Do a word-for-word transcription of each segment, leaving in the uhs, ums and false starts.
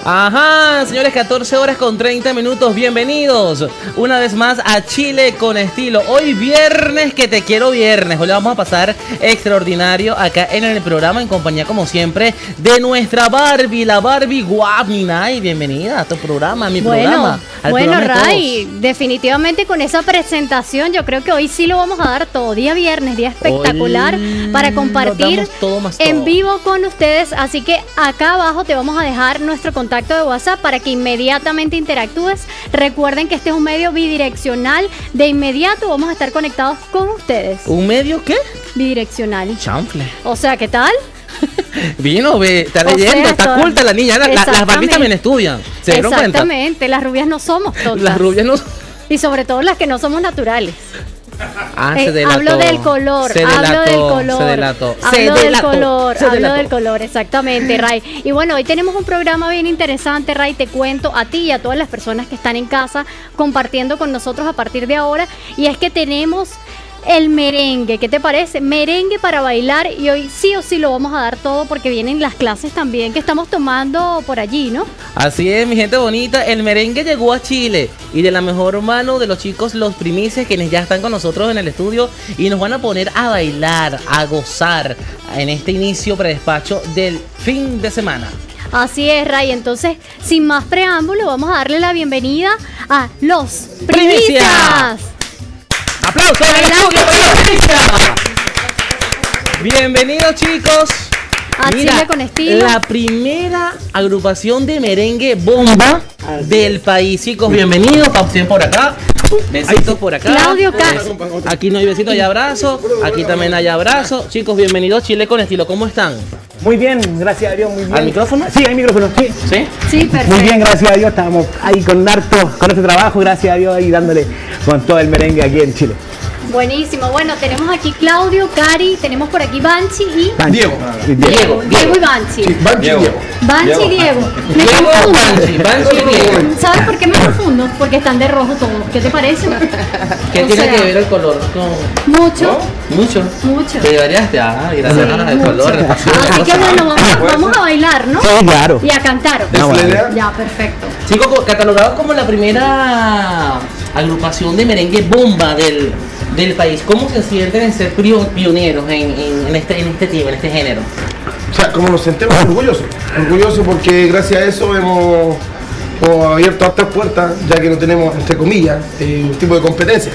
Ajá, señores, catorce horas con treinta minutos, bienvenidos una vez más a Chile con Estilo. Hoy viernes, que te quiero viernes. Hoy le vamos a pasar extraordinario acá en el programa, en compañía como siempre de nuestra Barbie, la Barbie Guapina. Y bienvenida a tu programa, a mi bueno, programa. Al bueno, programa de Ray, todos. definitivamente con esa presentación yo creo que hoy sí lo vamos a dar todo. Día viernes, día espectacular Hoy para nos compartir damos todo más todo. en vivo con ustedes. Así que acá abajo te vamos a dejar nuestro contacto de WhatsApp para que inmediatamente interactúes. Recuerden que este es un medio bidireccional. De inmediato vamos a estar conectados con ustedes. ¿Un medio qué? Bidireccional. Chanfle. O sea, ¿qué tal? Vino, ve, está O leyendo, sea, está todas- culta la niña. La- la- las Barbies Exactamente. también estudian. ¿Se dieron cuenta? Exactamente, las rubias no somos tontas. Las rubias no. Y sobre todo las que no somos naturales. Ah, Eh, se delató. hablo del color, Se hablo delató, del color, Se delató. hablo se del delató, color, se hablo delató. del color, exactamente, Ray. Y bueno, hoy tenemos un programa bien interesante, Ray. Te cuento a ti y a todas las personas que están en casa compartiendo con nosotros a partir de ahora. Y es que tenemos el merengue. ¿Qué te parece? Merengue para bailar. Y hoy sí o sí lo vamos a dar todo porque vienen las clases también que estamos tomando por allí, ¿no? Así es, mi gente bonita, el merengue llegó a Chile y de la mejor mano de los chicos Los Primicias, quienes ya están con nosotros en el estudio y nos van a poner a bailar, a gozar en este inicio predespacho del fin de semana. Así es, Ray. Entonces, sin más preámbulo, vamos a darle la bienvenida a Los Primicia. Primicias. ¡Aplausos en el estudio, Primicia! Bienvenidos, chicos. A Chile con Estilo. La primera agrupación de merengue bomba del país, chicos. Bienvenidos, pausen por acá. Besitos por acá. Claudio Ca- Aquí no hay besitos, hay abrazos. Aquí también hay abrazos. Chicos, bienvenidos Chile con Estilo. ¿Cómo están? Muy bien, gracias a Dios, muy bien. ¿Al micrófono? Sí, hay micrófono, sí. ¿Sí? Sí, perfecto. Muy bien, gracias a Dios, estamos ahí con harto, con este trabajo, gracias a Dios, ahí dándole con todo el merengue aquí en Chile. Buenísimo. Bueno, tenemos aquí Claudio, Cari, tenemos por aquí Banchi y Diego. Diego. Diego y Banchi. Sí, Banchi y Diego. Banchi y Diego. Me Diego, confundo. Banchi, Banchi y Diego. ¿Sabes por qué me confundo? Porque están de rojo todos. ¿Qué te parece? ¿Qué O tiene sea, que ver el color con Mucho, mucho? mucho. Te llevarías de ah, ir a Sí, el mucho. color, la pasión, la Así que cosa. bueno, vamos, vamos a bailar, ¿no? Sí, claro. Y a cantar. Ah, bueno. Ya, perfecto. Chicos, co- catalogado como la primera agrupación de merengue bomba del, del país, ¿cómo se sienten en ser prio- pioneros en, en, en este, en este tipo, en este género? O sea, como nos sentimos orgullosos. Orgullosos porque gracias a eso hemos, hemos abierto otras puertas, ya que no tenemos, entre comillas, eh, un tipo de competencia.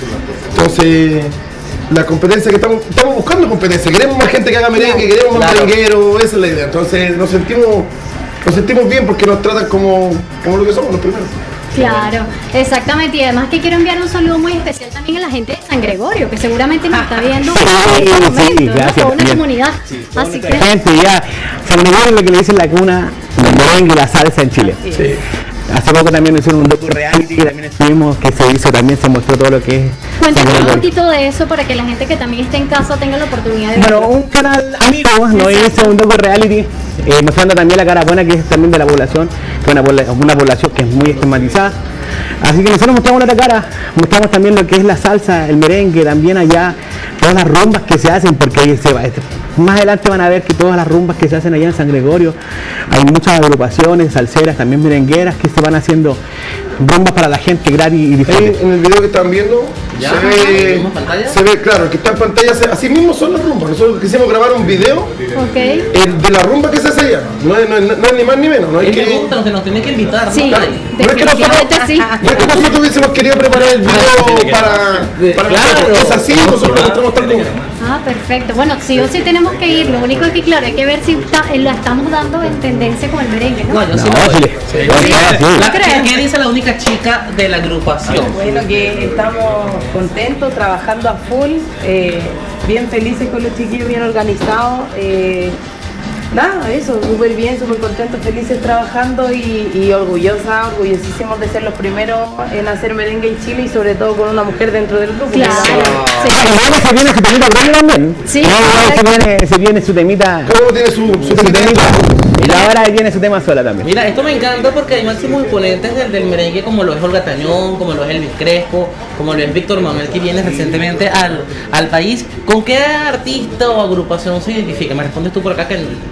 Entonces, la competencia que estamos, estamos buscando competencia. Queremos más gente que haga merengue, queremos más Claro. merengueros, esa es la idea. Entonces, nos sentimos, nos sentimos bien porque nos tratan como, como lo que somos los primeros. Claro, exactamente. Y además que quiero enviar un saludo muy especial también a la gente de San Gregorio, que seguramente nos está viendo en este sí, momento, ¿no? gracias, Toda una bien. comunidad. Así que Gente, ya, San Gregorio es lo que le dicen la cuna del merengue y la salsa en Chile. Sí. Hace poco también hicieron un docu reality que también estuvimos, que se hizo, también se mostró todo lo que es San cuéntanos un Gregorio. poquito de eso para que la gente que también esté en casa tenga la oportunidad de Bueno, verlo. un canal amigo nos hizo un docu reality eh, mostrando también la cara buena que es también de la población, que es una, pobla- una población que es muy estigmatizada. Así que nosotros mostramos la otra cara, mostramos también lo que es la salsa, el merengue, también allá, todas las rumbas que se hacen, porque ahí se va, este, más adelante van a ver que todas las rumbas que se hacen allá en San Gregorio, hay muchas agrupaciones, salseras, también merengueras que se van haciendo rumbas para la gente gratis y Ahí diferente. en el video que están viendo, ¿Ya? se ve, ¿Vemos pantalla? se ve, claro, el que está en pantalla, se- así mismo son las rumbas. Nosotros quisimos grabar un video Ok. eh, de la rumba que se hace allá. No es, no es- no es ni más ni menos. No es Es que, que gusta, que nos tienen que invitar, ¿no? Sí, Cari? definitivamente sí. no es que nosotros hubiésemos querido preparar el video para, para Claro. nosotros. Es así, nosotros lo mostramos tal como. Ah, perfecto. Bueno, sí o sí tenemos que ir. Lo único es que, claro, hay que ver si está- eh, la estamos dando en tendencia con el merengue, ¿no? No, yo sí No, lo voy. Chile. Sí. Sí, sí. La- ¿qué, qué dice la única chica de la agrupación? Bueno, que estamos contentos, trabajando a full, eh, bien felices con los chiquillos, bien organizados. eh, nada, eso, súper bien, súper contentos, felices trabajando y, y orgullosa, orgullosísimos de ser los primeros en hacer merengue en Chile y sobre todo con una mujer dentro del grupo. Claro. Que- Sí. Ah, y ahora se viene su temita propio también. Sí, No, ahora se correcto. viene, se viene su temita, Cada uno tiene su, su su temita. Y ahora viene su tema sola también. Mira, esto me encanta porque hay máximos exponentes del, del merengue como lo es Olga Tañón, como lo es Elvis Crespo, como lo es Víctor Manuel, que viene recientemente al, al país. ¿Con qué artista o agrupación se identifica? Me respondes tú por acá que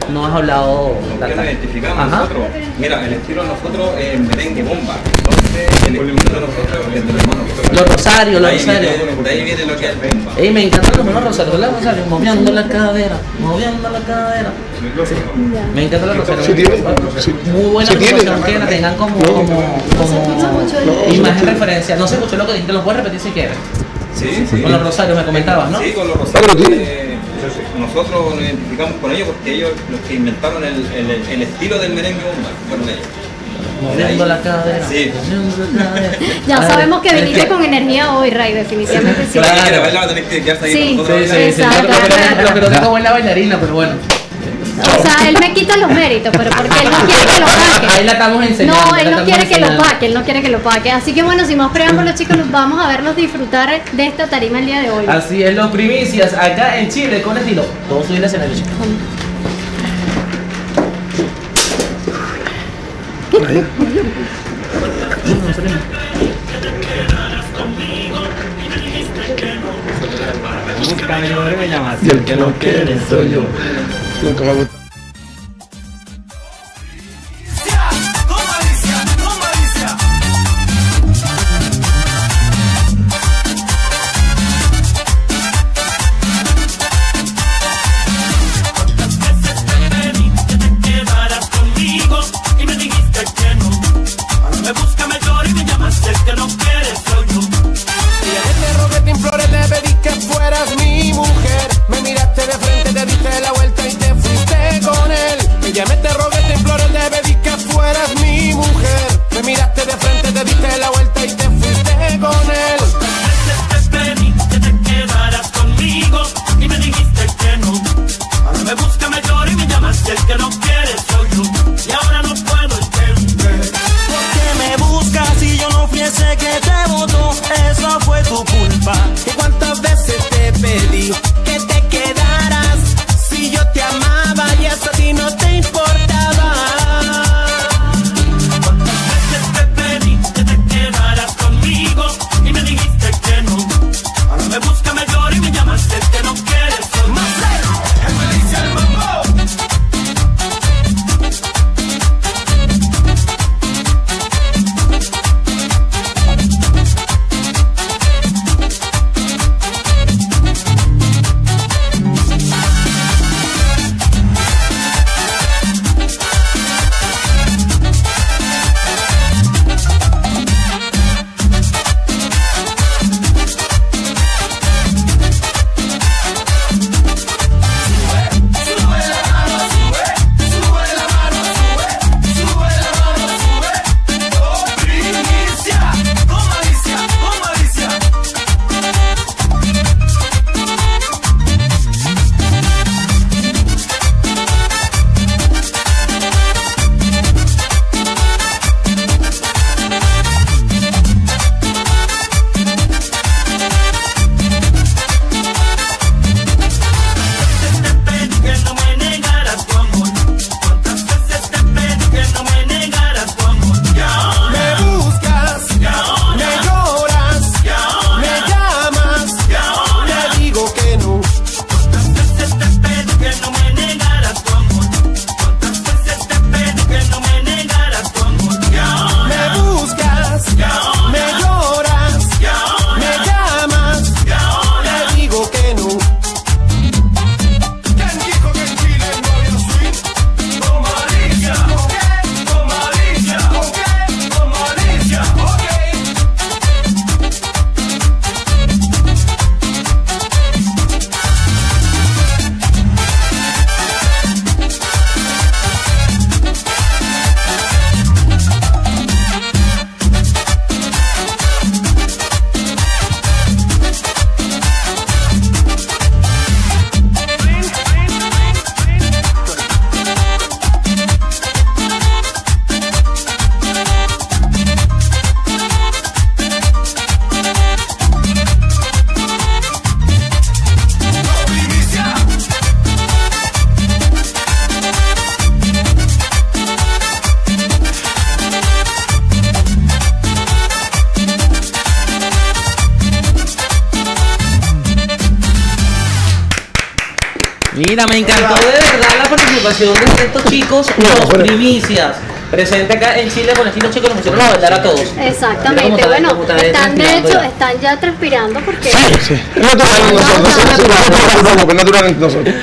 no has hablado. ¿Con qué nos identificamos Ajá. nosotros? Mira, el estilo de nosotros es merengue bomba. Entonces, el estilo de nosotros es de los hermanos. Los rosarios, los Ahí rosarios. viene- De ahí viene lo que es el bomba. Ey, me encantan los hermanos rosarios, ¿verdad, Rosario? Moviendo la cadera, moviendo la cadera. Sí. Me encanta la Rosario. Sí tiene, sí. Muy buena Sí tiene. presentación que la tengan como, No. como, escucha mucho el- como imagen referencia. No se escuchó lo que dijiste, lo puedes repetir si quieres. Sí, sí. Con los rosarios me comentabas, ¿no? Sí, con los Ah, rosarios. pero tiene. eh, nosotros nos identificamos con ellos porque ellos los que inventaron el, el, el estilo del merengue bomba fueron ellos. Moviendo la cadera. Sí. Moviendo la cadera. Ya A ver, sabemos que es viniste con energía hoy, Ray, definitivamente sí. Claro. Si quiere bailar, tenés que quedarse ahí Sí. con nosotros. Sí, sí, sí. Exacto. Lo que- lo que- Lo que no tengo buena bailarina, pero bueno. O sea, él me quita los méritos, pero porque él no quiere que lo paque. Ahí la estamos enseñando. No, la él no estamos quiere que lo enseñando. paque, él no quiere que lo paque. Así que bueno, sin más preámbulos, chicos, nos vamos a verlos disfrutar de esta tarima el día de hoy. Así es, los primicias acá en Chile con estilo. Todos subir el escenario, chicos. Y el que no quiere soy yo. Nunca me ha gustado. Quedarás conmigo y me dijiste que no. Ahora me busca, me llora y me llamas, el que no quieres soy yo. Y te rogué, te imploré, te pedí que fueras mi mujer. Me miraste de frente, te diste la vuelta y te fuiste. Mira, me encantó de verdad la participación de estos chicos, los primicias. Presente acá en Chile con estilo chico, nos pusieron a bailar a todos. Exactamente, bueno, están de hecho, están ya transpirando porque... Sí, sí. Es natural en nosotros, es natural en nosotros.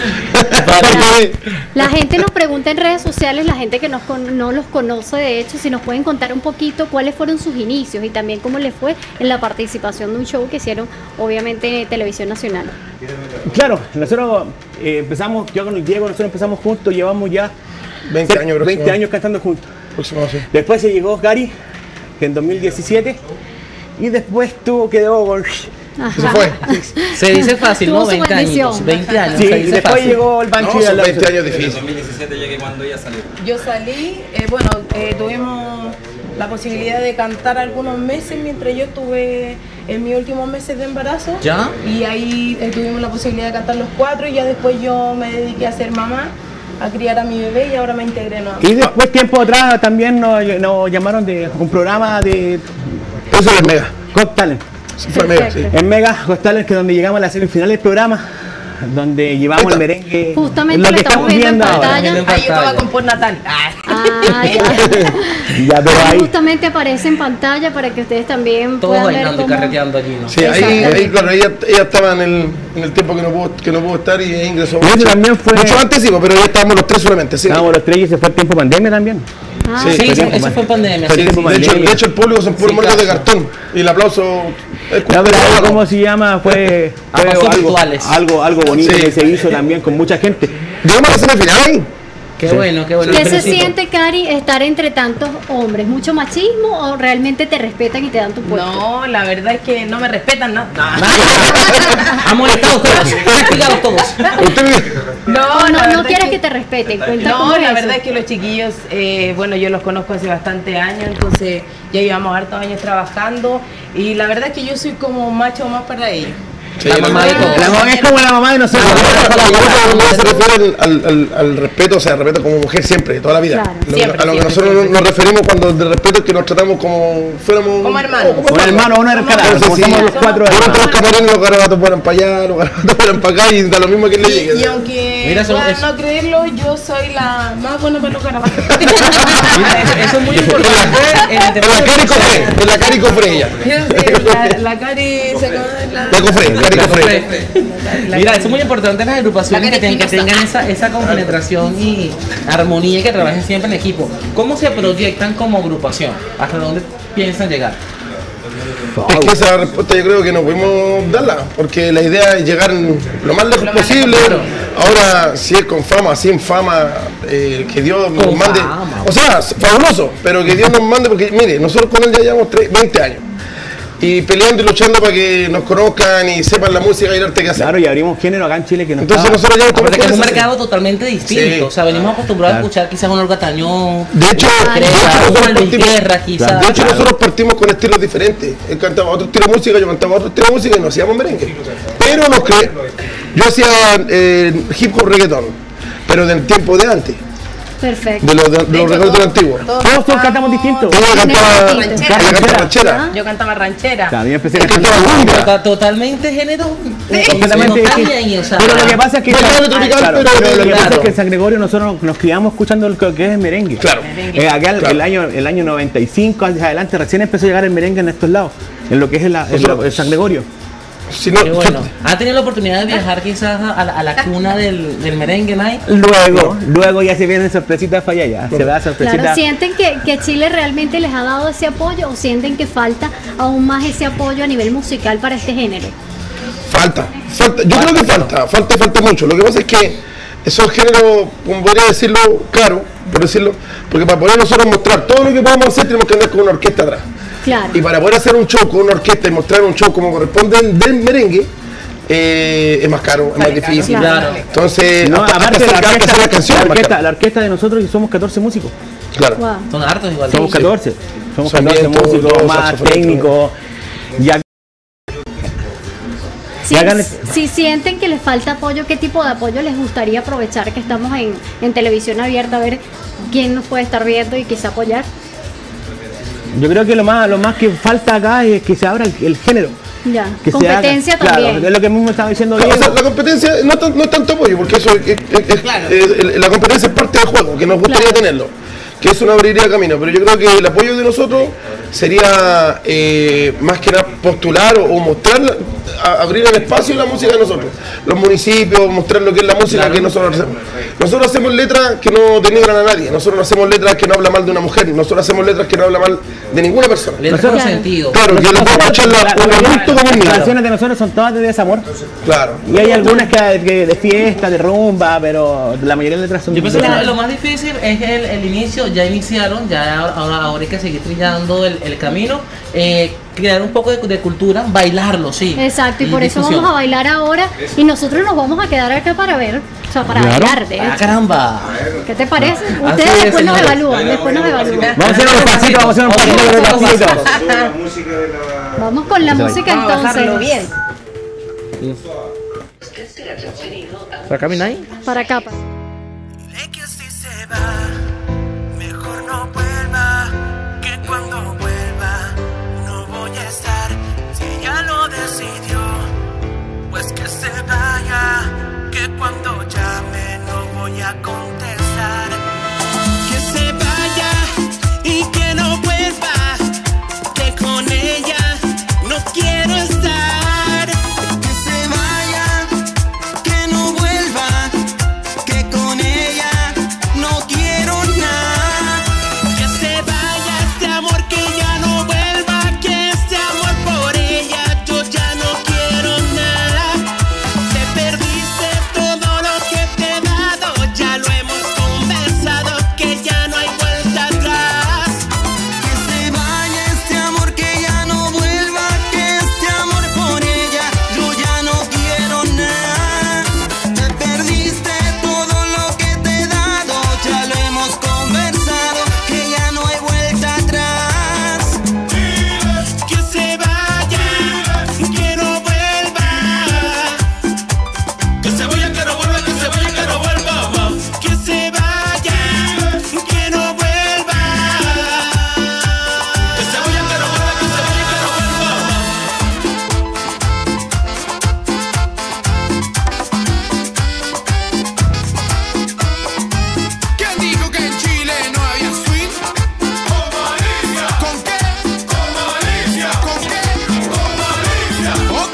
La gente nos pregunta en redes sociales, la gente que nos con- no los conoce, de hecho, si nos pueden contar un poquito cuáles fueron sus inicios y también cómo les fue en la participación de un show que hicieron, obviamente, en Televisión Nacional. Claro, nosotros eh, empezamos, yo con el Diego, nosotros empezamos juntos, llevamos ya veinte años, veinte años cantando juntos. Próximo, sí. Después se llegó Gary, que en dos mil diecisiete, y después tuvo que debo con... Se fue. Se dice fácil, Tuvo ¿no? su veinte bendición. años. veinte años. Sí, se y dice después fácil. llegó el Bancho No, y son al lado. veinte años En difíciles. dos mil diecisiete llegué cuando ella salió. Yo salí, eh, bueno, eh, tuvimos la posibilidad de cantar algunos meses mientras yo estuve en mis últimos meses de embarazo. ¿Ya? Y ahí eh, tuvimos la posibilidad de cantar los cuatro y ya después yo me dediqué a ser mamá, a criar a mi bebé y ahora me integré nuevamente. Y después, tiempo atrás, también nos, nos llamaron de un programa de Eso es Mega. Got Talent. Fue Mega, sí. Perfecto. En Mega Got Talent, que es donde llegamos a la semifinal del programa, donde llevamos el merengue. Justamente lo lo que estamos estamos viendo en viendo ahora. pantalla. Viendo en Ah, yo estaba pantalla. con por Natal. Ah. Ah, ya. Ya, pero ahí. Justamente aparece en pantalla para que ustedes también Todos puedan ver bailando y cómo... carreteando allí, ¿no? Sí, ahí, ahí, claro, ella, ella estaba en el, en el tiempo que no pudo, que no pudo estar y ella ingresó Y eso mucho, también fue- mucho antes, sí, pero ya estábamos los tres solamente, sí. Estábamos los tres y se fue el tiempo pandemia también. Ah, Sí, Sí, eso, tiempo, eso man. fue en pandemia. Fue sí, tiempo sí. De hecho, pandemia. de hecho, el público son puros Sí, muertos de claro. cartón y el aplauso es No, pero ahí, cultural. ¿cómo se llama? Fue, fue Aplausos algo, virtuales. algo, algo bonito Sí. que se hizo también con mucha gente. Llegamos a la semifinal ahí. Qué Sí. bueno, qué bueno. ¿Qué Los se felicito. siente, Cari, estar entre tantos hombres? ¿Mucho machismo o realmente te respetan y te dan tu puesto? No, la verdad es que no me respetan nada. Han molestado todos, castigados todos. Usted me- No, la no, verdad no quieres es que te respeten. Cuenta cómo No, es la eso. verdad es que los chiquillos, eh, bueno, yo los conozco hace bastante años, entonces ya llevamos hartos años trabajando y la verdad es que yo soy como macho más para ellos. Sí, La mamá de todos. La mamá es como la mamá de nosotros. Ella se refiere al, al, al respeto, o sea, respeto como mujer siempre, toda la vida. Claro. Lo- Siempre, a lo que siempre, nosotros siempre. nos referimos cuando de respeto es que nos tratamos como fuéramos Como hermanos. como Un hermano, uno era el canal. Entonces, Como sí, somos los cuatro Por hermanos. los camarines, los garabatos fueran para allá, los garabatos fueran para acá y da lo mismo que le Y, llegue. y aunque Mira, eso- puedan eso- no creerlo, yo soy la más buena para los garabatos. Mira, eso, eso es muy importante en el tema En la de Cari conocer. Cofre, en la Cari Cofre ella. la, la Cari se la, La Cofre, Cari Cofre. Mira, eso es muy importante en las agrupaciones La que, ten- que cariñosa. tengan esa, esa compenetración y armonía y que trabajen siempre en equipo. ¿Cómo se proyectan como agrupación? ¿Hasta dónde piensan llegar? Es que esa respuesta yo creo que no pudimos darla, porque la idea es llegar lo más lejos Lo más posible. lejos, Ahora, si es con fama, sin fama, eh, que Dios nos Con mande. fama. O sea, fabuloso, pero que Dios nos mande, porque mire, nosotros con él ya llevamos tre- veinte años. Y peleando y luchando para que nos conozcan y sepan la música y el arte que hacemos. Claro, y abrimos género acá en Chile que no Entonces estaba. nosotros ya estamos Aparte que es con un esa- mercado totalmente distinto. Sí. O sea, venimos acostumbrados Claro. a escuchar quizás un Olga Tañón, De hecho, Creta, de hecho, nosotros un Luis partimos- Guerra, quizás. De hecho, Claro. nosotros partimos con estilos diferentes. Él cantaba otro estilo de música, yo cantaba otro estilo de música y nos hacíamos merengue. Pero nos cre... yo hacía eh, hip hop reggaetón, pero del tiempo de antes, Perfecto. de los, de, de De los hecho, reggaetones todos- antiguos. todos Todos cantamos cantamos- distintos. Ella cantaba, Ranchera. ella cantaba ranchera. Yo cantaba ranchera. Claro, yo empecé Él cantando cantaba cumbia. Tota- Totalmente género. completamente no distinto. cambian, o sea, Pero lo que pasa es que, Bueno, claro, tropical, claro, pero pero lo que pasa claro. es que en San Gregorio nosotros nos criamos escuchando lo que es merengue. Claro. Eh, acá el, Claro. el año el año noventa y cinco hacia adelante recién empezó a llegar el merengue en estos lados, en lo que es el, el- Nosotros- el San Gregorio. Si no, Qué bueno. ¿Ha tenido la oportunidad de viajar quizás a la, a la cuna del, del merengue, Nay? Luego, luego ya se vienen sorpresitas para allá, ya. Se da sorpresita. Claro, ¿sienten que, que Chile realmente les ha dado ese apoyo o sienten que falta aún más ese apoyo a nivel musical para este género? falta, falta. Yo creo que falta, falta, falta mucho. Lo que pasa es que esos géneros, como podría decirlo, caro, por decirlo, porque para poder nosotros mostrar todo lo que podemos hacer tenemos que andar con una orquesta atrás. Claro. Y para poder hacer un show con una orquesta y mostrar un show como corresponde del merengue, eh, es más caro, es más difícil. Claro. Entonces, No, hasta, aparte hasta la hacer, hasta orquesta, hacer las canciones la, es más orquesta, caro. la orquesta de nosotros y somos catorce músicos. Claro. Wow. Son hartos igual. Somos Sí. catorce. Somos Son catorce vientos, músicos, todos, más saxofonistas. técnicos. Ya Si, Y háganle- si sienten que les falta apoyo, ¿qué tipo de apoyo les gustaría aprovechar que estamos en, en televisión abierta? A ver quién nos puede estar viendo y quizá apoyar. Yo creo que lo más, lo más que falta acá es que se abra el, el género, Ya, que se competencia haga. también. Claro, es lo que mismo estaba diciendo Claro, Diego. o sea, la competencia no, tan- no es tanto apoyo, porque eso es, es- es- Claro. es- es- la competencia es parte del juego, que nos gustaría Claro. tenerlo, que es una abriría de camino, pero yo creo que el apoyo de nosotros sería eh, más que nada postular o, o mostrar, a- abrir el espacio y la música de nosotros, los municipios, mostrar lo que es la música Claro. que nosotros hacemos. Nosotros hacemos letras que no denigran a nadie, nosotros no hacemos letras que no hablan mal de una mujer, nosotros hacemos letras que no hablan mal de ninguna persona. Letras con sentido. Claro, que les puedo escuchar la, La- un la- adulto como un las niño. canciones de nosotros son todas de desamor. Claro. Y hay algunas que, que de fiesta, de rumba, pero la mayoría de letras son Yo pienso de que desamor. lo más difícil es el, el inicio, ya iniciaron, ya ahora, ahora, ahora hay que seguir trillando el, el camino, eh, crear un poco de, de cultura, bailarlo, sí. Exacto, y por eso difusión. vamos a bailar ahora y nosotros nos vamos a quedar acá para ver, o sea, para Claro. bailar, de ¡Ah, hecho. caramba! ¿Qué te parece? Así Ustedes es, después nos señores. evalúan, después nos evalúan. Vamos a hacer un pasito, vamos a hacer un pasito con el pasito. Vamos con la música Vamos a bajarlo entonces. bien. ¿Para caminar ahí? Para acá. para- Dile que si se va, mejor no vuelva, que cuando vuelva no voy a estar. Si ella lo decidió, pues que se vaya, que cuando llame no voy a contestar. Que se vaya y que no vuelva, que con ella no quiero estar. Que se vaya, que no vuelva, que con ella no quiero nada. Que se vaya este amor, que ya no vuelva, que este amor por ella yo ya no quiero nada. Te perdiste todo lo que te he dado, ya lo hemos conversado, que ya no hay vuelta atrás. Que se vaya este amor, que ya no vuelva, que este amor por ella yo ya no quiero nada. Te perdiste todo lo que te he dado, ya lo hemos conversado, que ya no hay vuelta atrás. Que se vaya, que no vuelva. Que se vaya, que no vuelva, que se vaya, que no vuelva. Que se vaya, que no vuelva. Que se vaya, que no vuelva, que se vaya, que no vuelva. ¿Quién dijo que en Chile no había swing? Con malicia. ¿Con qué? Con malicia. ¿Con qué? Con malicia. Ok.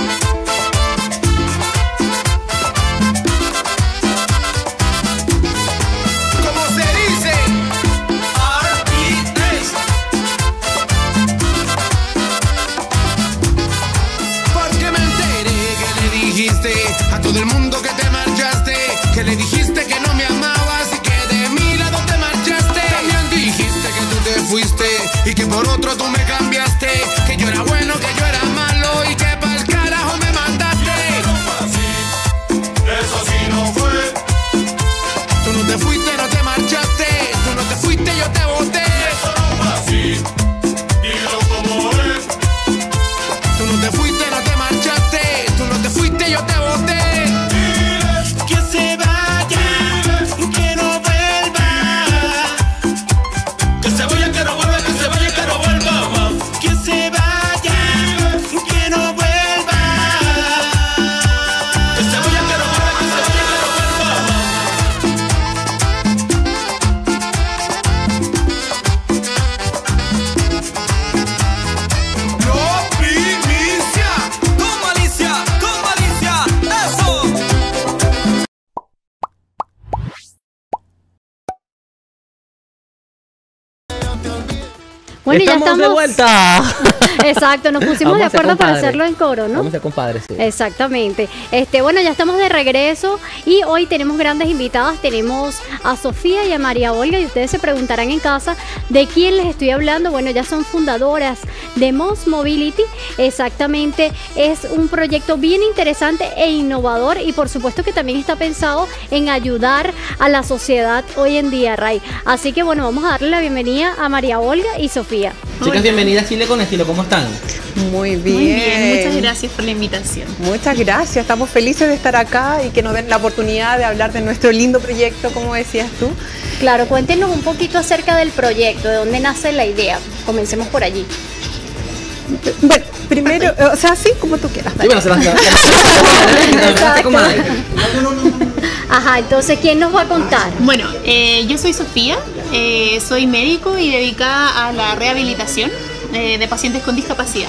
¿Cómo se dice? R E S. Porque me enteré que le dijiste a todo el mundo que te marchaste, que le dijiste que no me amabas y que de mi lado te marchaste. También dijiste que tú te fuiste y que por otro tú me cambiaste, que yo era bueno, que yo era malo y que pa'l carajo me mandaste. Eso sí no fue. Tú no te fuiste, no te marchaste, tú no te fuiste, yo te boté. Eso no fue así, dilo como es. Tú no te fuiste, no te marchaste, tú no te fuiste, yo te boté. Que se vaya, que no vuelva. Que se vaya, que no vuelva, que se vaya, que no vuelva. Que se vaya, que no vuelva. Que se vaya, que no vuelva, que se vaya, que no vuelva. Lo primicia, con malicia, con malicia, eso. Bueno, y ya ¡Estamos de estamos. vuelta! Exacto, nos pusimos Vamos de a ser acuerdo para compadres. hacerlo en coro, ¿no? Vamos a ser compadres, sí. Exactamente. Este, bueno, ya estamos de regreso y hoy tenemos grandes invitadas. Tenemos a Sofía y a María Olga y ustedes se preguntarán en casa de quién les estoy hablando. Bueno, ya son fundadoras de Mons Mobility. Exactamente, es un proyecto bien interesante e innovador y por supuesto que también está pensado en ayudar a la sociedad hoy en día, Ray. Así que bueno, vamos a darle la bienvenida a María Olga y Sofía. Chicas, bienvenidas a Chile con Estilo, ¿cómo están? Muy bien. Muy bien, muchas gracias por la invitación. Muchas gracias, estamos felices de estar acá y que nos den la oportunidad de hablar de nuestro lindo proyecto, como decías tú. Claro, cuéntenos un poquito acerca del proyecto, de dónde nace la idea. Comencemos por allí. Bueno, primero, o sea, sí, como tú quieras. Sí, bueno, se las Ajá, entonces, ¿quién nos va a contar? Bueno, eh, yo soy Sofía, eh, soy médico y dedicada a la rehabilitación eh, de pacientes con discapacidad.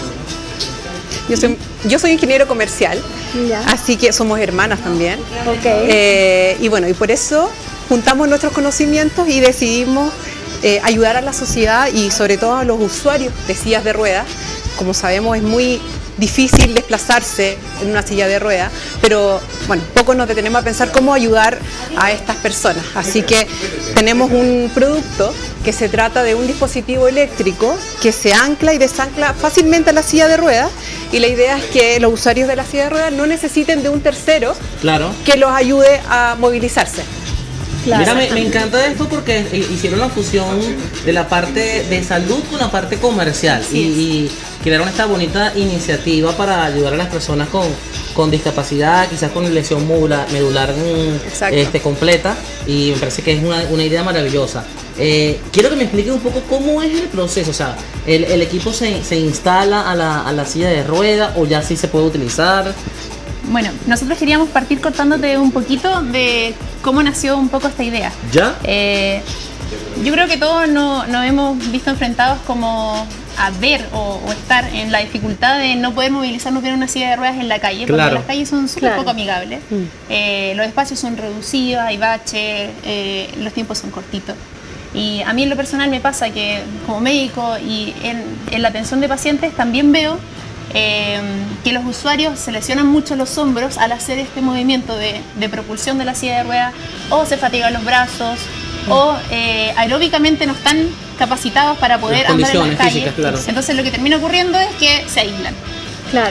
Yo soy, yo soy ingeniero comercial, Ya. así que somos hermanas también. Ok. Eh, y bueno, y por eso juntamos nuestros conocimientos y decidimos eh, ayudar a la sociedad y sobre todo a los usuarios de sillas de ruedas. Como sabemos, es muy difícil desplazarse en una silla de ruedas, pero bueno, poco nos detenemos a pensar cómo ayudar a estas personas. Así que tenemos un producto que se trata de un dispositivo eléctrico que se ancla y desancla fácilmente a la silla de ruedas, y la idea es que los usuarios de la silla de ruedas no necesiten de un tercero Claro. que los ayude a movilizarse. Claro. Mira, me, me encanta esto porque eh, hicieron la fusión de la parte de salud con la parte comercial y, y crearon esta bonita iniciativa para ayudar a las personas con, con discapacidad, quizás con lesión medular, medular mm, este, completa, y me parece que es una, una idea maravillosa. Eh, quiero que me expliquen un poco cómo es el proceso, o sea, el, el equipo se, se instala a la, a la silla de rueda o ya sí se puede utilizar. Bueno, nosotros queríamos partir contándote un poquito de cómo nació un poco esta idea. ¿Ya? Eh, yo creo que todos no- nos hemos visto enfrentados como a ver o, o estar en la dificultad de no poder movilizarnos bien una silla de ruedas en la calle, porque Claro. las calles son súper Claro. poco amigables. Eh, los espacios son reducidos, hay baches, eh, los tiempos son cortitos. Y a mí en lo personal me pasa que como médico y en, en la atención de pacientes también veo eh, que los usuarios se lesionan mucho los hombros al hacer este movimiento de, de propulsión de la silla de ruedas, o se fatigan los brazos, o eh, aeróbicamente no están capacitados para poder Las andar en las condiciones calles. físicas, claro. Entonces lo que termina ocurriendo es que se aíslan. Claro.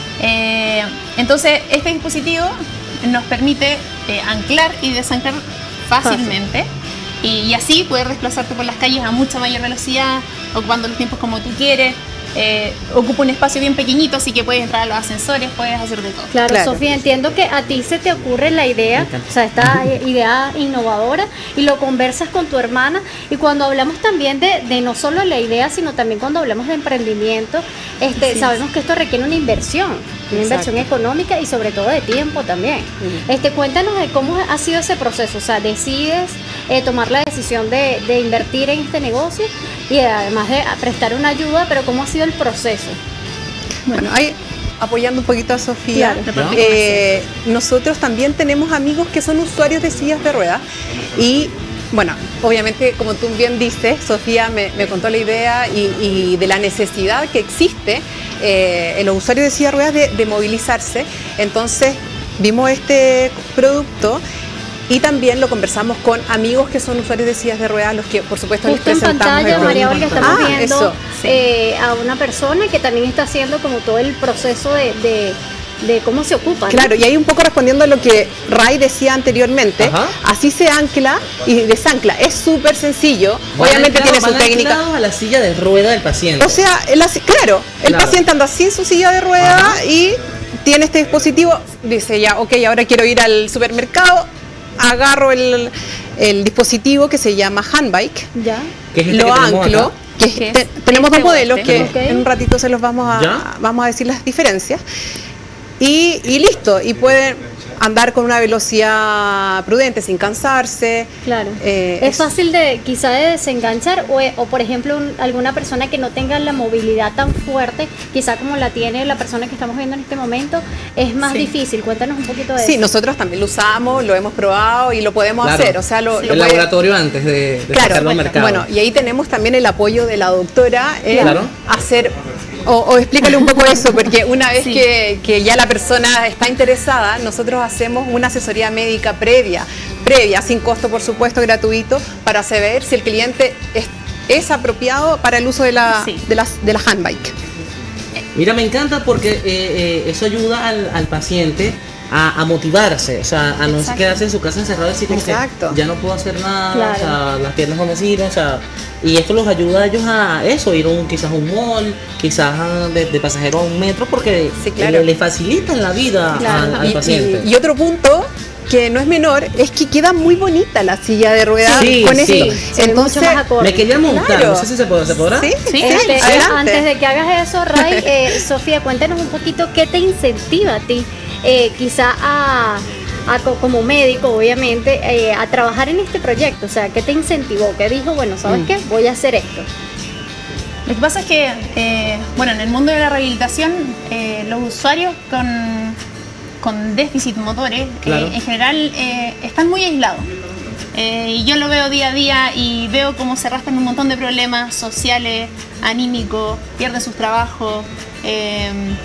Eh, entonces este dispositivo nos permite eh, anclar y desanclar fácilmente. Y, y así poder desplazarte por las calles a mucha mayor velocidad, ocupando los tiempos como tú quieres. Eh, ocupa un espacio bien pequeñito, así que puedes entrar a los ascensores, puedes hacer de todo. Claro, Claro. Sofía, entiendo que a ti se te ocurre la idea, o sea, esta eh, idea innovadora, y lo conversas con tu hermana. Y cuando hablamos también de, de no solo la idea, sino también cuando hablamos de emprendimiento, este, Sí. sabemos que esto requiere una inversión, una inversión económica y sobre todo de tiempo también. Este, cuéntanos de cómo ha sido ese proceso, o sea, decides eh, tomar la decisión de, de invertir en este negocio y además de prestar una ayuda, pero cómo ha sido el proceso. Bueno, ahí apoyando un poquito a Sofía, Claro. eh, nosotros también tenemos amigos que son usuarios de sillas de ruedas y bueno, obviamente como tú bien dices, Sofía me, me contó la idea y, y de la necesidad que existe eh, en los usuarios de sillas de ruedas de, de movilizarse. Entonces vimos este producto y también lo conversamos con amigos que son usuarios de sillas de ruedas, los que por supuesto les Justo en presentamos pantalla, el María producto. Olga, estamos Ah, viendo eso. eh, a una persona que también está haciendo como todo el proceso de, de, de cómo se ocupa, ¿no? Claro, y ahí un poco respondiendo a lo que Ray decía anteriormente, Ajá. así se ancla y desancla. Es súper sencillo, Van obviamente anclados- tiene su van técnica. anclados a la silla de rueda del paciente. O sea, el asi- claro, el Claro. paciente anda sin su silla de ruedas y tiene este dispositivo, dice ya, ok, ahora quiero ir al supermercado, agarro el, el dispositivo que se llama handbike, Ya. ¿Qué es este lo que tenemos anclo, acá? que es- Que es te- tenemos dos este modelos bote. que Ok. en un ratito se los vamos a, ¿Ya? vamos a decir las diferencias. Y, y listo, y pueden andar con una velocidad prudente sin cansarse. Claro. Eh, es es- fácil de quizá de desenganchar o, o por ejemplo un- alguna persona que no tenga la movilidad tan fuerte, quizá como la tiene la persona que estamos viendo en este momento, es más Sí. difícil. Cuéntanos un poquito de Sí, eso. nosotros también lo usamos, lo hemos probado y lo podemos Claro. hacer. O sea, lo, el lo puede- laboratorio antes de, de Claro, sacarlo al bueno, mercado. bueno, y ahí tenemos también el apoyo de la doctora en Claro. hacer, o, o explícale un poco eso, porque una vez Sí. que, que ya la persona está interesada, nosotros hacemos una asesoría médica previa, previa, sin costo por supuesto, gratuito, para saber si el cliente es, es apropiado para el uso de la, Sí. de las, de la handbike. Mira, me encanta porque eh, eh, eso ayuda al, al paciente a, a motivarse, o sea, a no Exacto. quedarse en su casa encerrado y decir como Exacto. que ya no puedo hacer nada, Claro. o sea, las piernas no me sirven, o sea, y esto los ayuda a ellos a eso, ir a un, quizás a un mall, quizás a- de, de pasajero a un metro, porque Sí, claro. le, le facilitan la vida Claro. al, al Y- paciente. y- y otro punto que no es menor es que queda muy bonita la silla de ruedas Sí, con sí. esto. Se ve mucho más acorde. Me quería montar, Claro. no sé si se, puede, ¿se podrá. Sí, Sí, Este, adelante. antes de que hagas eso, Ray, eh, Sofía, cuéntanos un poquito qué te incentiva a ti, eh, quizá a, a co- como médico, obviamente, eh, a trabajar en este proyecto. O sea, ¿qué te incentivó? ¿Qué dijo? Bueno, ¿sabes Mm. qué? Voy a hacer esto. Lo que pasa es que, eh, bueno, en el mundo de la rehabilitación, eh, los usuarios con, con déficit motores, Claro. eh, en general, eh, están muy aislados. Eh, y yo lo veo día a día y veo cómo se arrastran un montón de problemas sociales, anímicos, pierden sus trabajos, eh,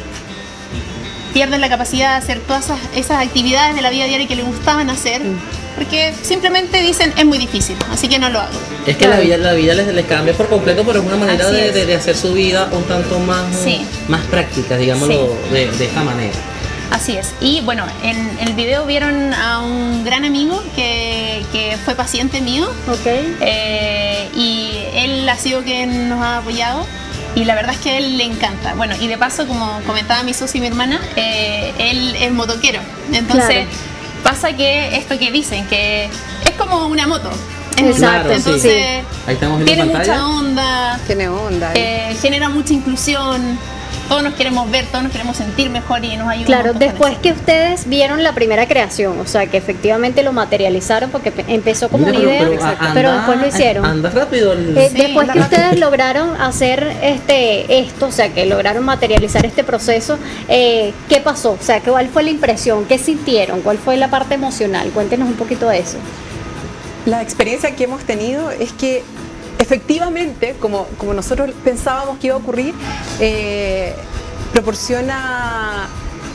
pierden la capacidad de hacer todas esas, esas actividades de la vida diaria que les gustaban hacer, porque simplemente dicen es muy difícil, así que no lo hago. Es que la vida, la vida les, les cambia por completo, pero es una manera Así de, es. de- de hacer su vida un tanto más, Sí. más práctica, digámoslo de, de esta manera. Así es. Y bueno, en el video vieron a un gran amigo que, que fue paciente mío. ¿Ok? eh, y él ha sido quien nos ha apoyado. Y la verdad es que a él le encanta. Bueno, y de paso, como comentaba mi socio y mi hermana, eh, él es motoquero. Entonces, Claro. pasa que esto que dicen, que es como una moto. Exacto, Claro, sí. Entonces, Ahí estamos viendo tiene en pantalla. mucha onda, Tiene onda. ¿eh? eh, genera mucha inclusión. Todos nos queremos ver, todos nos queremos sentir mejor y nos ayuda. Claro, un montón con después eso. que ustedes vieron la primera creación, o sea, que efectivamente lo materializaron porque pe- empezó como Mira, una pero- idea, pero a- pero anda- después lo hicieron. Anda rápido. el- Eh, Sí, después que anda rápido. ustedes lograron hacer este esto, o sea, que lograron materializar este proceso, eh, ¿qué pasó? O sea, ¿cuál fue la impresión? ¿Qué sintieron? ¿Cuál fue la parte emocional? Cuéntenos un poquito de eso. La experiencia que hemos tenido es que efectivamente, como, como nosotros pensábamos que iba a ocurrir, eh, proporciona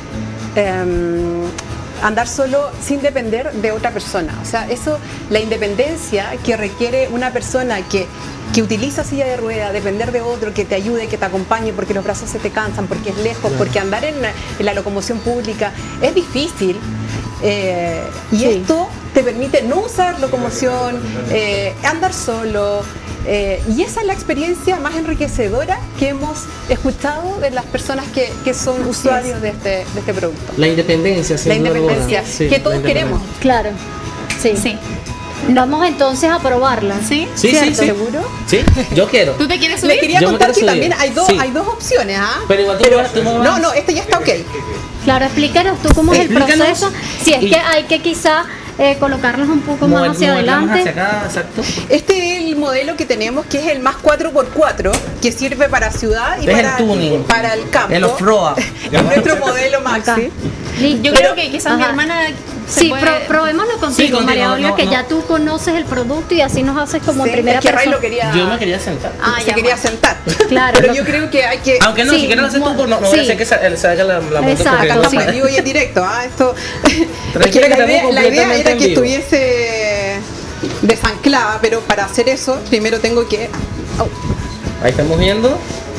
em, andar solo sin depender de otra persona. O sea, eso, la independencia que requiere una persona que, que utiliza silla de rueda, depender de otro, que te ayude, que te acompañe, porque los brazos se te cansan, porque es lejos, porque andar en, en la locomoción pública es difícil. Eh, y Sí. esto te permite no usar locomoción, eh, andar solo. eh, y esa es la experiencia más enriquecedora que hemos escuchado de las personas que, que son usuarios de este, de este producto. La independencia, La sin duda alguna. independencia Sí, que la todos independencia. queremos. Claro, sí. Sí. Vamos entonces a probarla. ¿Sí? Sí, sí, ¿Cierto? sí. ¿Seguro? Sí, yo quiero. ¿Tú te quieres Les subir? quería Yo me contar quiero que subir. también hay dos, Sí. hay dos opciones, ¿ah? Pero igual tú me vas- tú me vas- No, no, este ya está ok. Claro, explícanos tú cómo es el Explícanos. proceso. Si es Y- que hay que quizá eh, colocarlos un poco más Mover- hacia moverla más adelante. hacia acá, exacto. Este es el modelo que tenemos, que es el más cuatro por cuatro, que sirve para ciudad y Es el para, tuning. para el campo. El off-road. Es nuestro modelo Acá. Maxi. Listo. Yo creo que quizás mi Ajá. hermana se Sí, puede- pro- probémoslo contigo, contigo, María Olga, no, que no. ya tú conoces el producto y así nos haces como Sí, en primera es que Ray persona. lo quería, Yo me quería sentar. Ah, se ya, quería bueno. sentar. Claro, Pero lo- yo creo que hay que... Aunque no, Sí, si quieres lo haces tú, mo- pues no, no voy a sí. hacer que sa- se haga la, la moto Exacto, porque Acá no sí. estamos se- en vivo y en directo, ¿ah? Esto... Tranquila, es que que la estamos idea, la idea completamente era en que vivo. estuviese desanclada, pero para hacer eso primero tengo que... oh, Ahí estamos viendo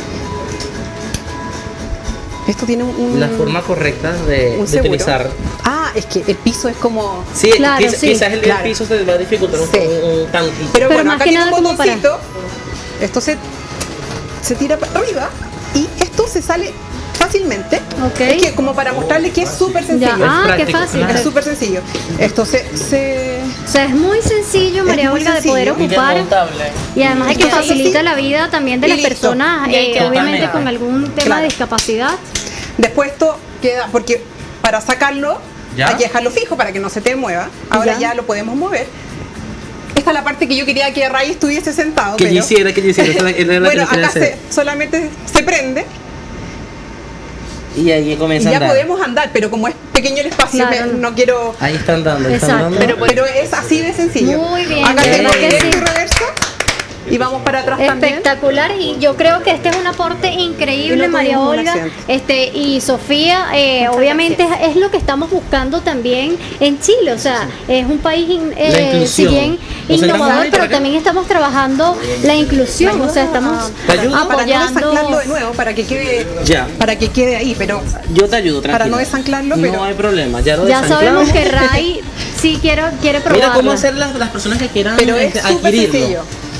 esto tiene un... la forma correcta de, un de seguro. utilizar. Ah, es que el piso es como... Sí, Claro, quizás, sí, quizás el, el claro. piso se va a dificultar un, Sí. un, un tantito. Pero, Pero bueno, más acá que tiene un nada como para- botoncito. Esto se, se tira para arriba y esto se sale fácilmente. Ok. Es que como para mostrarle que es súper sencillo. Ya. Ah, qué práctico, fácil. claro. Es súper sencillo. Esto se... se O sea, es muy sencillo, María muy Olga, de poder sencillo. Y ocupar. desmontable. Y además es que Esto facilita sí. la vida también de Y las listo. personas, Y ahí eh, queda obviamente totalmente. con algún tema Claro. de discapacidad. Después esto queda... Porque para sacarlo ¿Ya? hay que dejarlo fijo para que no se te mueva. Ahora Ya. ya, lo podemos mover. Esta es la parte que yo quería que Ray estuviese sentado. Que pero... yo hiciera, que yo hiciera. Esa era la Bueno, que yo quería acá se, hacer. solamente se prende Y ahí y comienza a ya andar. podemos andar, pero como es pequeño el espacio, Claro. me- no quiero... Ahí están dando, ahí están Exacto. dando. Pero, pero es así de sencillo. Muy bien, Acá de tengo verdad que directo sí. y reverso. Y vamos para atrás también. Espectacular, y yo creo que este es un aporte Y increíble, no María tuvimos un Olga, accidente. este y Sofía. eh, Muchas obviamente es, gracias. es lo que estamos buscando también en Chile, o sea, es un país in- eh, La si inclusión. bien ¿Nos sentamos innovador, ahí por pero acá? también estamos trabajando la inclusión, o sea, estamos ¿Te ayudo? Ah, para no apoyando. desanclarlo de nuevo, para que quede, Ya. para que quede ahí, pero Yo te ayudo, tranquila. Para no desanclarlo, pero- No hay problema, ya lo Ya sabemos desanclamos. que Ray sí quiere, quiere probarlo. Mira cómo hacer las, las personas que quieran pero es este, súper adquirirlo. sencillo.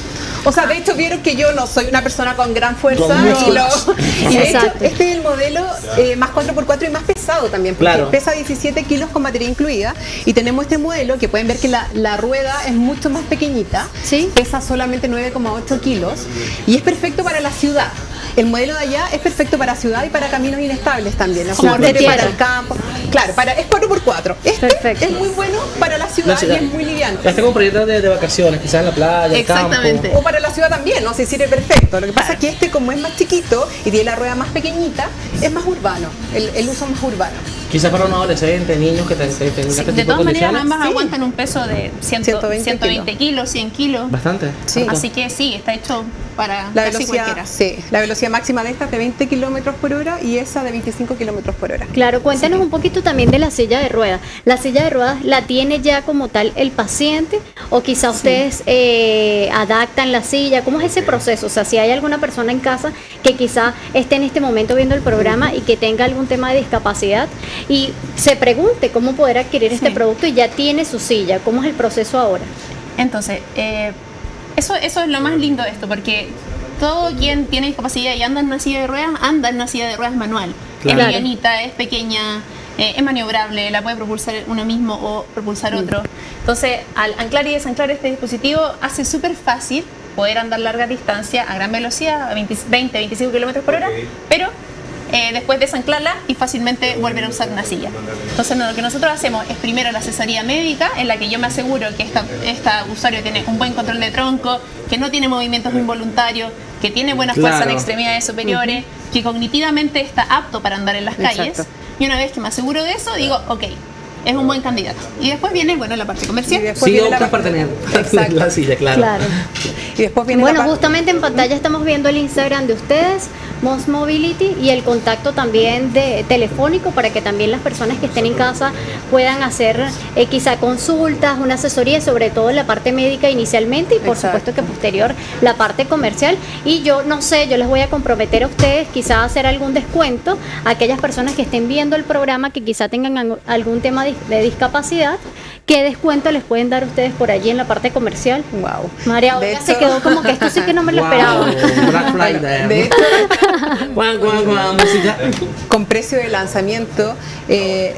O sea, de hecho vieron que yo no soy una persona con gran fuerza Con y, músculos. lo, y de hecho Exacto. este es el modelo eh, más cuatro por cuatro y más pesado también, porque Claro. pesa diecisiete kilos con batería incluida y tenemos este modelo que pueden ver que la, la rueda es mucho más pequeñita, Sí. pesa solamente nueve coma ocho kilos y es perfecto para la ciudad. El modelo de allá es perfecto para ciudad y para caminos inestables también, o Como sea, de sirve para tierra. el campo. Claro, para, es cuatro por cuatro. Este Perfecto. es muy bueno para la ciudad, La ciudad. y es muy liviano. Ya tengo proyectos de, de vacaciones, quizás en la playa, en campo. Exactamente. O para la ciudad también, no sé, sirve perfecto. Lo que pasa es que este, como es más chiquito y tiene la rueda más pequeñita, es más urbano, el, el uso más urbano. Quizás para un adolescente, niños que te- te- tengan Sí, este de tipo todas maneras, condiciones. ambas Sí. aguantan un peso de cien, ciento veinte ciento veinte kilos, cien kilos. Bastante. Sí. Así que sí, está hecho para La casi velocidad, cualquiera. sí, la velocidad máxima de esta es de veinte kilómetros por hora y esa de veinticinco kilómetros por hora. Claro, cuéntanos un poquito también de la silla de ruedas. ¿La silla de ruedas la tiene ya como tal el paciente o quizá ustedes eh, adaptan la silla? ¿Cómo es ese proceso? O sea, si hay alguna persona en casa que quizá esté en este momento viendo el programa y que tenga algún tema de discapacidad y se pregunte cómo poder adquirir este Sí. producto y ya tiene su silla, ¿cómo es el proceso ahora? Entonces, eh, eso, eso es lo más lindo de esto, porque todo quien tiene discapacidad y anda en una silla de ruedas, anda en una silla de ruedas manual. Claro. Es livianita, es pequeña, eh, es maniobrable, la puede propulsar uno mismo o propulsar otro. Entonces, al anclar y desanclar este dispositivo, hace súper fácil poder andar larga distancia a gran velocidad, a veinte, veinticinco kilómetros por hora, pero eh, después desanclarla y fácilmente volver a usar una silla. Entonces, no, lo que nosotros hacemos es primero la asesoría médica, en la que yo me aseguro que esta, esta usuario tiene un buen control de tronco, que no tiene movimientos involuntarios, que tiene buena fuerza Claro. en extremidades superiores, que cognitivamente está apto para andar en las calles. Exacto. Y una vez que me aseguro de eso, digo, ok, es un buen candidato. Y después viene, bueno, la parte Y comercial. después Sí, viene la optas para tener Exacto. la silla, claro. Claro. Y después viene Bueno, la par- justamente en pantalla estamos viendo el Instagram de ustedes, Mons Mobility, y el contacto también de telefónico para que también las personas que estén en casa puedan hacer eh, quizá consultas, una asesoría, sobre todo en la parte médica inicialmente y por Exacto. supuesto que posterior la parte comercial. Y yo no sé, yo les voy a comprometer a ustedes quizá a hacer algún descuento a aquellas personas que estén viendo el programa que quizá tengan algo- algún tema de, de discapacidad. ¿Qué descuento les pueden dar ustedes por allí en la parte comercial? Wow. María De Olga se hecho- quedó como que esto sí que no me lo Wow, esperaba. Black Friday. De hecho, Guau, guau, guau, música. con precio de lanzamiento, eh,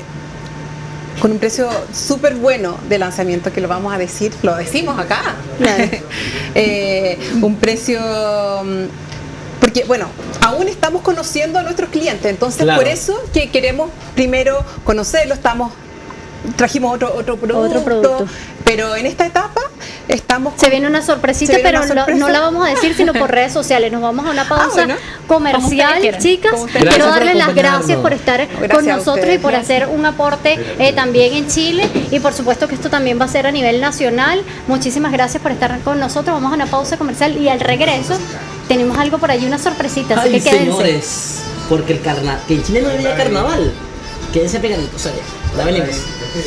con un precio súper bueno de lanzamiento, que lo vamos a decir, lo decimos acá. Claro. Eh, un precio... mm, Porque, bueno, aún estamos conociendo a nuestros clientes, entonces Claro. por eso que queremos primero conocerlo, estamos... Trajimos otro, otro, producto, Otro producto. pero en esta etapa estamos... Se viene una sorpresita, Se viene pero una lo- sorpresa. no la vamos a decir, sino por redes sociales. Nos vamos a una pausa Ah, bueno. Como comercial, ustedes quieran. chicas. Como ustedes Quiero quieran. darles las Gracias por gracias por estar Gracias con a nosotros ustedes. y por hacer un aporte eh, también en Chile. Y por supuesto que esto también va a ser a nivel nacional. Muchísimas gracias por estar con nosotros. Vamos a una pausa comercial y al regreso tenemos algo por allí, una sorpresita. Así Ay, que quédense. señores, porque el carnaval, que en Chile no había carnaval. Quédense pegaditos, oye. Ya venimos.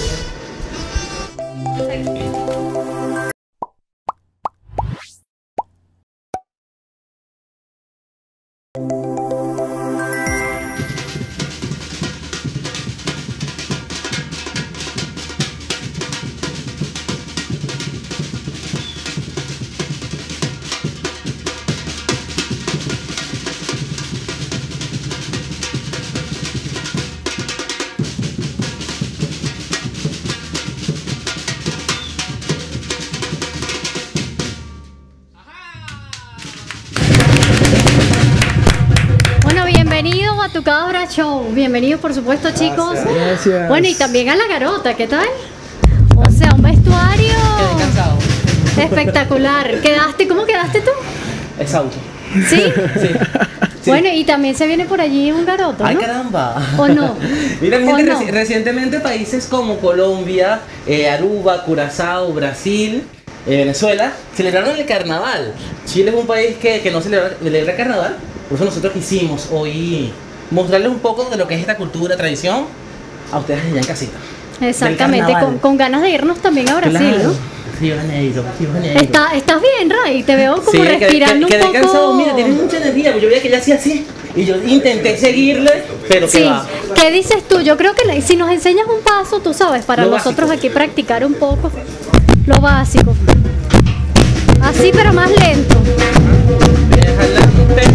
Bueno, bienvenidos a Tu Cabra Show. Bienvenidos, por supuesto, chicos. Gracias. Bueno, y también a la garota, ¿qué tal? O sea, un vestuario Quedé cansado. espectacular. ¿Quedaste? ¿Cómo quedaste tú? Es auto. ¿Sí? Sí. Sí. Bueno, y también se viene por allí un garoto, Ay, ¿no? caramba. ¿O no? Mira, mi ¿O gente, no? reci- recientemente países como Colombia, eh, Aruba, Curazao, Brasil, eh, Venezuela, celebraron el carnaval. Chile es un país que, que no celebra, celebra carnaval, por eso nosotros quisimos hoy mostrarles un poco de lo que es esta cultura, tradición, a ustedes allá en casita. Exactamente, Del carnaval. con, con ganas de irnos también a Brasil, Claro. ¿no? Río de Janeiro, Río de Janeiro. Está, ¿Estás bien, Ray? Te veo como Sí, quedé- respirando quedé, un quedé poco. cansado, mira, tienes mucha energía, pues yo veía que ella hacía así, y yo intenté seguirle, pero que Sí, va. ¿qué dices tú? Yo creo que la- si nos enseñas un paso, tú sabes, para Lo nosotros básico. aquí practicar un poco lo básico. Así, pero más lento. Pies adelante.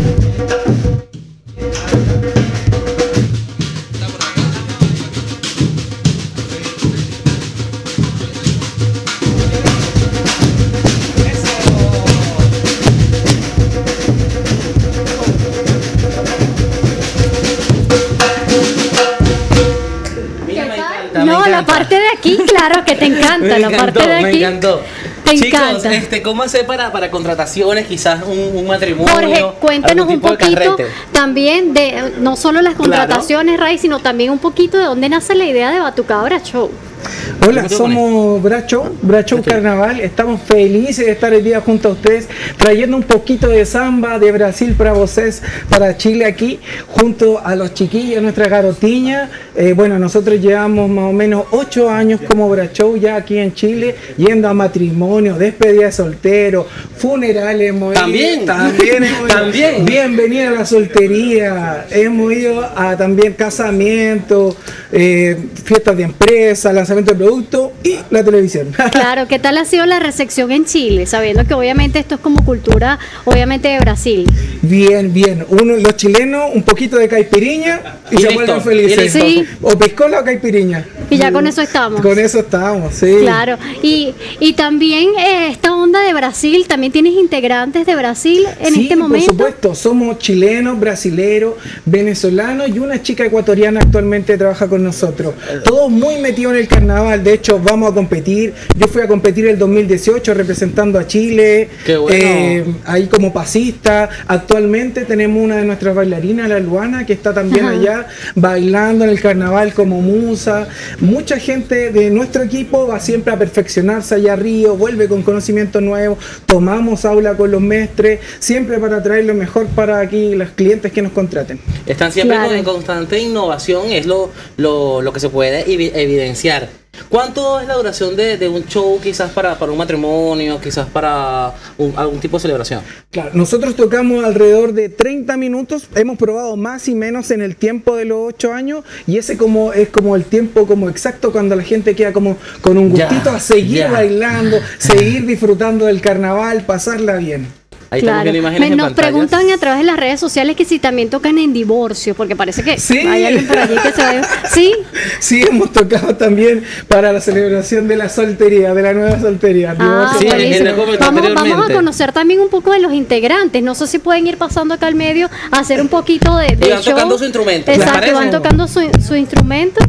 No, la parte de aquí, claro que te encanta. Me la encantó, parte de me aquí. encantó. Te Chicos, encanta. este, ¿cómo hacer para, para contrataciones? Quizás un, un matrimonio. Jorge, cuéntanos algún un tipo de poquito carrete? también de eh, no solo las contrataciones, Ray, sino también un poquito de dónde nace la idea de Batucabra Show. Hola, somos Bracho, Bracho Carnaval. Estamos felices de estar el día junto a ustedes, trayendo un poquito de samba de Brasil para vocês, para Chile aquí, junto a los chiquillos, nuestra garotiña. Eh, bueno, nosotros llevamos más o menos ocho años como Bracho ya aquí en Chile, yendo a matrimonio, despedida de soltero, funerales. Hemos También. ido, también, hemos ido. También. Bienvenida a la soltería. Hemos ido a también casamientos, eh, fiestas de empresa, lanzamiento de producto y la televisión. Claro, ¿qué tal ha sido la recepción en Chile? Sabiendo que obviamente esto es como cultura, obviamente de Brasil. Bien, bien. Uno, los chilenos, un poquito de caipiriña y, Y se listo, vuelven y felices. listo. Sí. O piscola o caipiriña. Y ya con eso estamos. Con eso estamos, sí. Claro, y, y también eh, esta onda de Brasil, también tienes integrantes de Brasil en Sí, este momento. por supuesto, somos chilenos, brasileros, venezolanos y una chica ecuatoriana actualmente trabaja con nosotros. Todos muy metidos en el carnaval, de hecho vamos a competir. Yo fui a competir el dos mil dieciocho representando a Chile, Qué bueno. eh, ahí como pasista. Actualmente tenemos una de nuestras bailarinas, la Luana, que está también Ajá. allá bailando en el carnaval como musa. Mucha gente de nuestro equipo va siempre a perfeccionarse allá a Río, vuelve con conocimiento nuevo, tomamos aula con los mestres, siempre para traer lo mejor para aquí los clientes que nos contraten. Están siempre Claro. en constante innovación, es lo, lo, lo que se puede evi- evidenciar. ¿Cuánto es la duración de, de un show, quizás para, para un matrimonio, quizás para un- algún tipo de celebración? Claro, nosotros tocamos alrededor de treinta minutos, hemos probado más y menos en el tiempo de los ocho años y ese como es como el tiempo como exacto cuando la gente queda como con un Ya, gustito a seguir ya. bailando, seguir disfrutando del carnaval, pasarla bien. Ahí estamos Claro. viendo Me- imágenes en nos pantallas. preguntan a través de las redes sociales que si también tocan en divorcio, porque parece que Sí. hay alguien por allí que se va. Sí, Sí, hemos tocado también para la celebración de la soltería, de la nueva soltería. ah, Divorcio. Sí, buenísimo. les comento Vamos, vamos a anteriormente. conocer también un poco de los integrantes. No sé si pueden ir pasando acá al medio a hacer un poquito de, de Y van show. tocando su instrumento, ¿les Exacto, parece? van tocando su, su instrumento.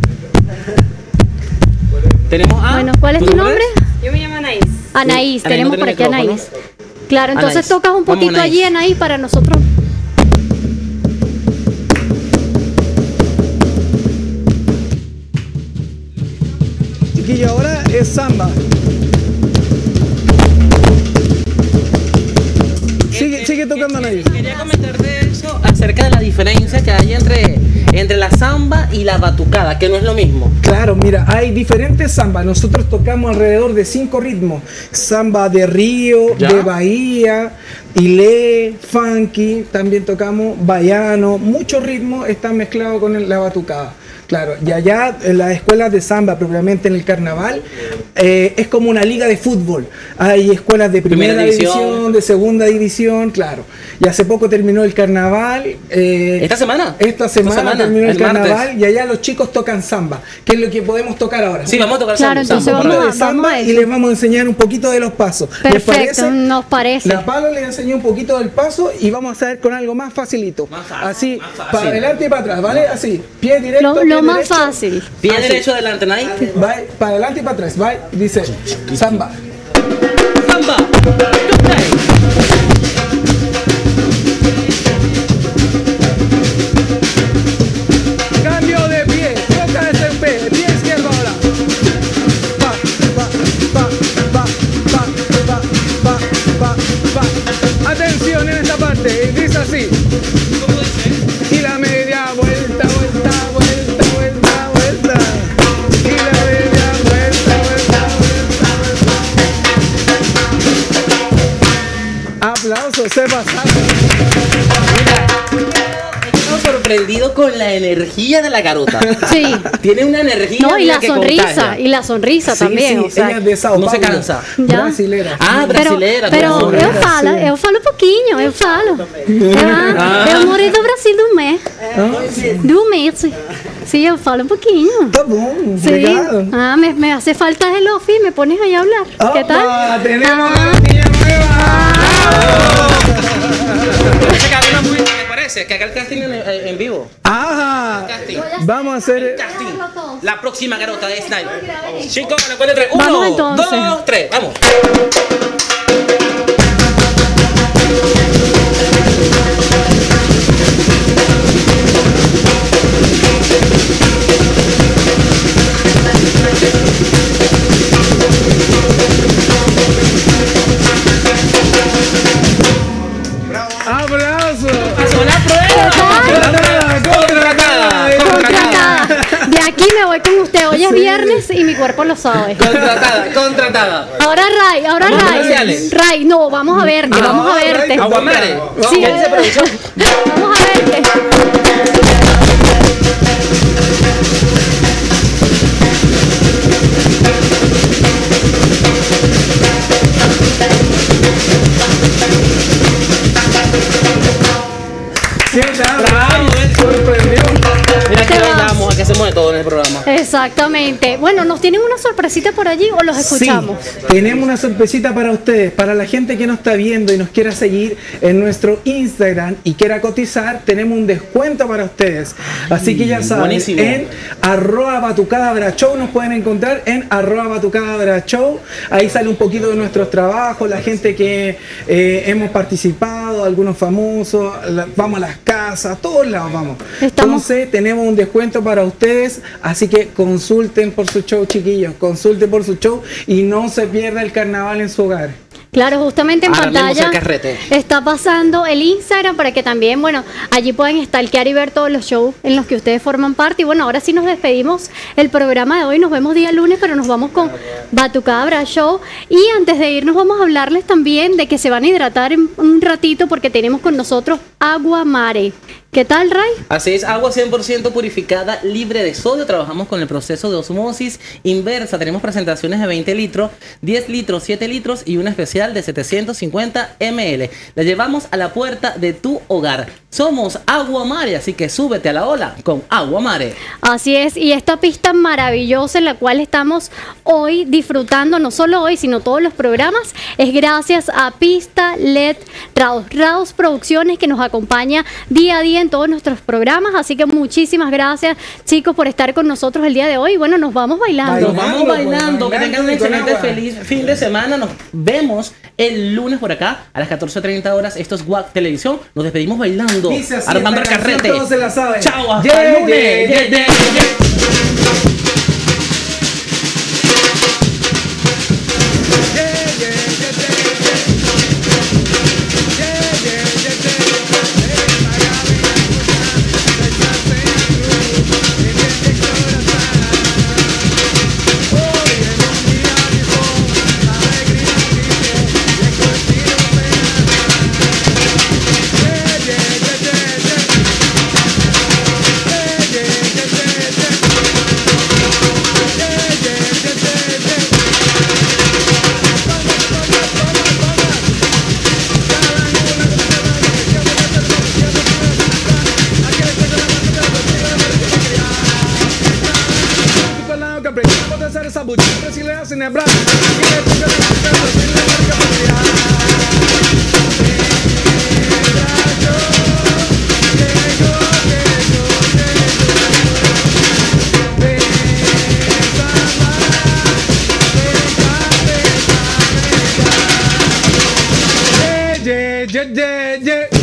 Tenemos a, Bueno, ¿cuál es tu nombre? Yo me llamo Anaís. Anaís, Anaís, tenemos no por tiene aquí a micrófono. Anaís. Claro, entonces Anaís. tocas un Vamos, poquito Anaís. allí, Anaís, para nosotros. Chiquillo, ahora es samba. Sigue, sigue tocando Anaís. Quería comentarte eso acerca de la diferencia que hay entre, entre la samba y la batucada, que no es lo mismo. Claro, mira, hay diferentes sambas. Nosotros tocamos alrededor de cinco ritmos. Samba de Río, ¿Ya? de Bahía, Ilé, funky, también tocamos baiano. Muchos ritmos están mezclados con el- la batucada. Claro, y allá en las escuelas de samba, propiamente en el carnaval, eh, es como una liga de fútbol. Hay escuelas de primera, Primera división. división, de segunda división, claro. Y hace poco terminó el carnaval. eh, ¿Esta semana? Esta semana, semana, terminó el, el martes. carnaval y allá los chicos tocan samba, que es lo que podemos tocar ahora. Sí, vamos a tocar Claro, samba. entonces Un samba, poquito vamos de a- vamos samba a y eso. les vamos a enseñar un poquito de los pasos. ¿Les Perfecto, parece? nos parece. La Palo les enseñó un poquito del paso y vamos a ver con algo más facilito. Más fácil, Así, más fácil. para adelante y para atrás, ¿vale? Así, pie directo. Lo, pie lo más derecho. fácil. Pie Así. derecho adelante, Nay. Va para adelante y para atrás, va. Dice, samba. Samba. Cambio de pie, toca ese pie, pie izquierdo ahora. Va, va, va, va, va, va, va, va, va. Atención en esta parte, dice así. Y la media vuelta, vuelta, vuelta, vuelta, vuelta. Y la media vuelta, vuelta, vuelta, vuelta. Aplausos, se pasaron. He quedado sorprendido con la energía de la garota. Sí. Tiene una energía. No, y mira, la que sonrisa, contagia. y la sonrisa Sí, también. sí, o sea, ella es de Sao no se Paulo. cansa. Ya. Brasilera. Ah, pero, brasileira. pero corazón. eu falo, eu falo um pouquinho, eu falo. Ah, eu morei no Brasil do mês. Do mês. Sí, eu falo um pouquinho. Está bom, Sí. obrigado. Ah, me, me hace falta el office, me pones ahí a hablar. ¿Qué Opa, tal? tenemos Ah. garantía nueva. Parece que hay una muy- ¿Te parece? Que haga el casting en, en vivo. Ajá. Casting. Vamos a hacer. Casting. La próxima garota es Snipe. Chicos, me cuenta tres. Vamos Uno, entonces. dos, tres. Vamos. ¡Aplauso! Pasó la prueba. Contratada, contratada. Contratada. De aquí me voy con usted. Hoy es viernes y mi cuerpo lo sabe. Contratada, contratada. Ahora Ray, ahora Vamos a Ray. comerciales. Ray, no, vamos a verte, Ah, vamos a Ray, verte. Aguamare. Sí, ¿Qué dice producción? vamos a verte. ¿Qué tal? Bravo, Ray? Sorprendió. Mira que Te bailamos, aquí se mueve todo en el programa. Exactamente. Bueno, ¿nos tienen una sorpresita por allí o los escuchamos? Sí, tenemos una sorpresita para ustedes, para la gente que nos está viendo y nos quiera seguir en nuestro Instagram y quiera cotizar, tenemos un descuento para ustedes. Así que ya saben, buenísimo. en arroba batucadabra show nos pueden encontrar en arroba batucadabra show. Ahí sale un poquito de nuestros trabajos, la gente que eh, hemos participado, algunos famosos, la- vamos a las casas, a todos lados vamos. Estamos- Entonces tenemos un descuento para ustedes, así que consulten por su show, chiquillos, consulten por su show y no se pierda el carnaval en su hogar. Claro, justamente en Arreglemos pantalla el carrete. está pasando el Instagram para que también, bueno, allí pueden stalkear y ver todos los shows en los que ustedes forman parte. Y bueno, ahora sí nos despedimos el programa de hoy. Nos vemos día lunes, pero nos vamos con Batucadabra Show. Y antes de irnos vamos a hablarles también de que se van a hidratar en un ratito porque tenemos con nosotros Agua Mare. ¿Qué tal, Ray? Así es, agua cien por ciento purificada, libre de sodio. Trabajamos con el proceso de osmosis inversa. Tenemos presentaciones de veinte litros, diez litros, siete litros y una especial de setecientos cincuenta mililitros. La llevamos a la puerta de tu hogar. Somos Agua Mare, así que súbete a la ola con Agua Mare. Así es, y esta pista maravillosa en la cual estamos hoy disfrutando, no solo hoy, sino todos los programas, es gracias a Pista L E D Raos, Raos Producciones, que nos acompaña día a día en todos nuestros programas. Así que muchísimas gracias, chicos, por estar con nosotros el día de hoy. Y bueno, nos vamos bailando. Nos vamos bailando, que tengan un y con excelente agua. feliz fin de semana. Nos vemos el lunes por acá a las catorce treinta horas. Esto es W A C Televisión. Nos despedimos bailando. Dice así Armando el esta canción, carrete. todos se la saben. Chao, hasta Yeah, el lunes. yeah, Yeah, yeah, yeah. Yeah, yeah, yeah, yeah.